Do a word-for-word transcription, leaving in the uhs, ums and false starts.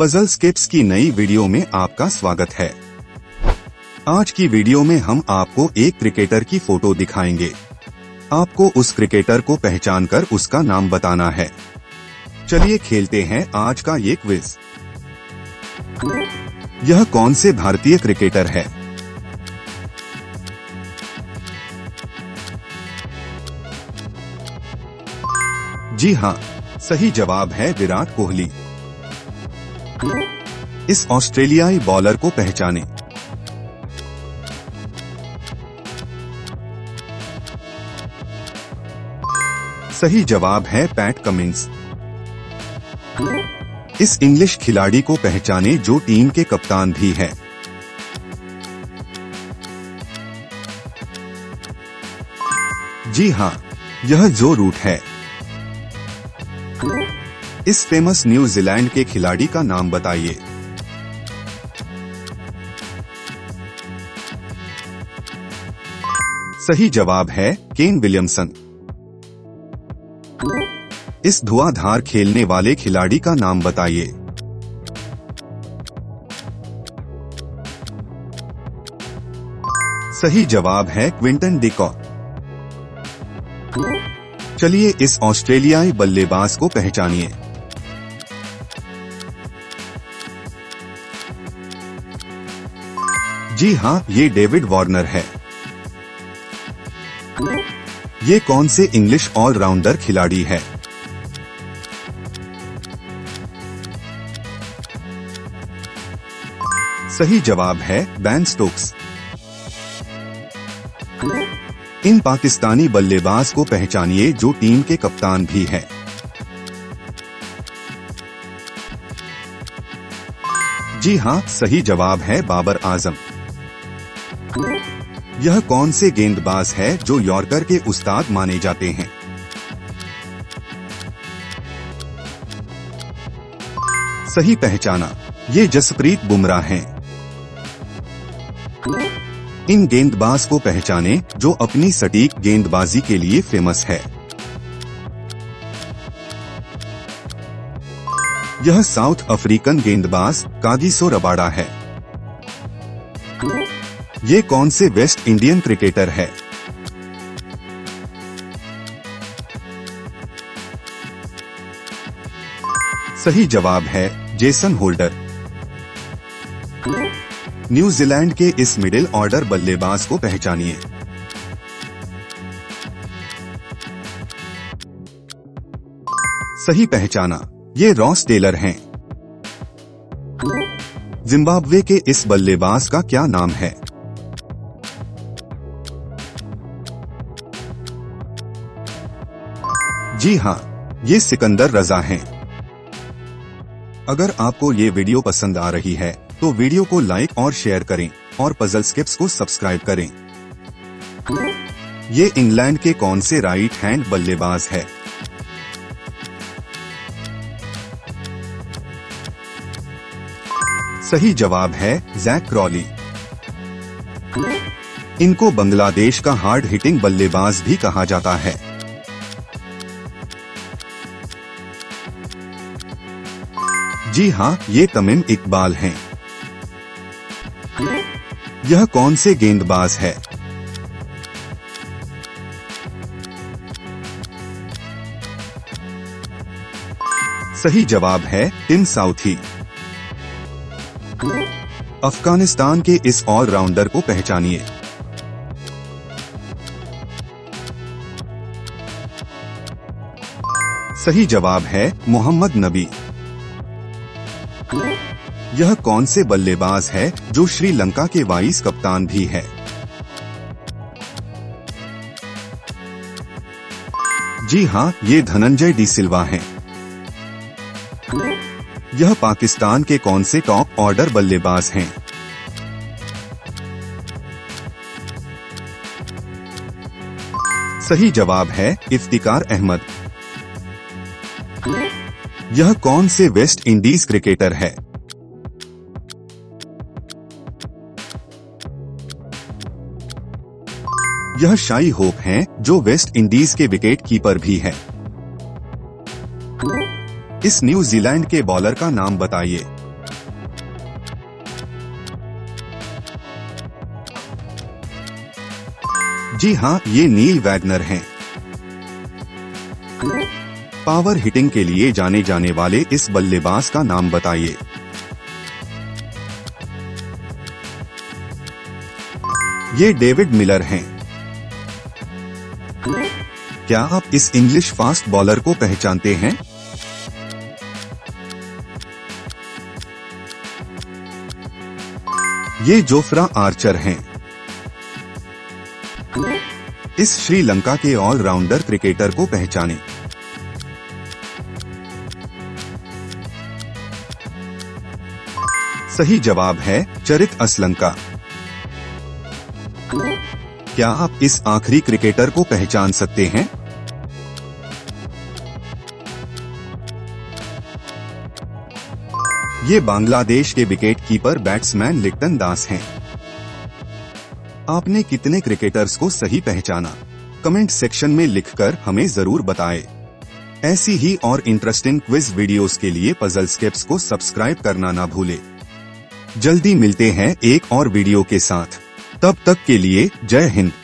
Puzzle skips की नई video में आपका स्वागत है। आज की वीडियो में हम आपको एक क्रिकेटर की फोटो दिखाएंगे। आपको उस क्रिकेटर को पहचानकर उसका नाम बताना है। चलिए खेलते हैं आज का ये क्विज। यह कौन से भारतीय क्रिकेटर है? जी हाँ, सही जवाब है विराट कोहली। इस ऑस्ट्रेलियाई बॉलर को पहचाने। सही जवाब है पैट कमिंस। इस इंग्लिश खिलाड़ी को पहचाने जो टीम के कप्तान भी है। जी हाँ, यह जो रूट है। इस फेमस न्यूजीलैंड के खिलाड़ी का नाम बताइए। सही जवाब है केन विलियमसन। इस धुआंधार खेलने वाले खिलाड़ी का नाम बताइए। सही जवाब है क्विंटन डिकॉक। चलिए इस ऑस्ट्रेलियाई बल्लेबाज को पहचानिए। जी हाँ, ये डेविड वार्नर है। ये कौन से इंग्लिश ऑलराउंडर खिलाड़ी है? सही जवाब है बेन स्टोक्स। इन पाकिस्तानी बल्लेबाज को पहचानिए जो टीम के कप्तान भी है। जी हाँ, सही जवाब है बाबर आजम। यह कौन से गेंदबाज है जो यॉर्कर के उस्ताद माने जाते हैं? सही पहचाना, ये जसप्रीत बुमराह हैं। इन गेंदबाज को पहचाने जो अपनी सटीक गेंदबाजी के लिए फेमस है। यह साउथ अफ्रीकन गेंदबाज कागिसो रबाडा है। ये कौन से वेस्ट इंडियन क्रिकेटर है? सही जवाब है जेसन होल्डर। न्यूजीलैंड के इस मिडिल ऑर्डर बल्लेबाज को पहचानिए। सही पहचाना, ये रॉस टेलर हैं। जिम्बाब्वे के इस बल्लेबाज का क्या नाम है? जी हाँ, ये सिकंदर रजा हैं। अगर आपको ये वीडियो पसंद आ रही है तो वीडियो को लाइक और शेयर करें और पजल स्किप्स को सब्सक्राइब करें। ये इंग्लैंड के कौन से राइट हैंड बल्लेबाज है? सही जवाब है जैक क्रॉली। इनको बांग्लादेश का हार्ड हिटिंग बल्लेबाज भी कहा जाता है। जी हाँ, ये तमीम इकबाल हैं। यह कौन से गेंदबाज है? सही जवाब है टिम साउथी। अफगानिस्तान के इस ऑलराउंडर को पहचानिए। सही जवाब है मोहम्मद नबी। यह कौन से बल्लेबाज है जो श्रीलंका के वाइस कप्तान भी है? जी हाँ, ये धनंजय डी सिल्वा हैं। यह पाकिस्तान के कौन से टॉप ऑर्डर बल्लेबाज हैं? सही जवाब है इफ्तिकार अहमद। यह कौन से वेस्ट इंडीज क्रिकेटर है? यह शाई होप हैं जो वेस्ट इंडीज के विकेट कीपर भी हैं। इस न्यूजीलैंड के बॉलर का नाम बताइए। जी हाँ, ये नील वैगनर हैं। पावर हिटिंग के लिए जाने जाने वाले इस बल्लेबाज का नाम बताइए। ये डेविड मिलर हैं। क्या आप इस इंग्लिश फास्ट बॉलर को पहचानते हैं? ये जोफ्रा आर्चर हैं। इस श्रीलंका के ऑलराउंडर क्रिकेटर को पहचानें। सही जवाब है चरित असलंका। क्या आप इस आखिरी क्रिकेटर को पहचान सकते हैं? ये बांग्लादेश के wicket keeper batsman Liton Das हैं। आपने कितने क्रिकेटर्स को सही पहचाना? कमेंट सेक्शन में लिखकर हमें जरूर बताएं। ऐसी ही और इंटरेस्टिंग क्विज वीडियोस के लिए पजलस्केप्स को सब्सक्राइब करना ना भूलें। जल्दी मिलते हैं एक और वीडियो के साथ। तब तक के लिए जय हिंद।